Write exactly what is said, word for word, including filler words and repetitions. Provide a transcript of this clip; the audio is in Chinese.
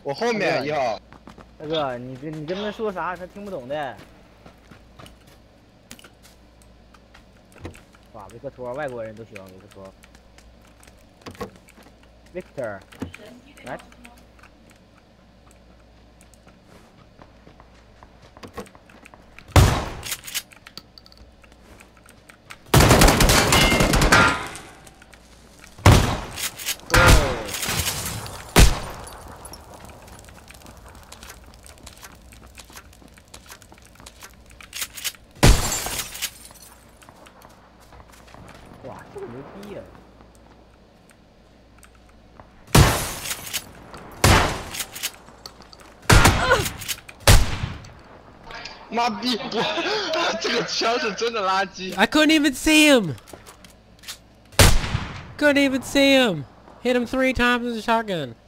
我后面一号。 大哥，你这你跟他们说啥？他听不懂的。哇，维克托，外国人都喜欢维克托。Victor， 来。哇，这个牛逼呀！ 妈逼！我这个枪是真的垃圾。 I couldn't even see him. Couldn't even see him. Hit him three times with a shotgun.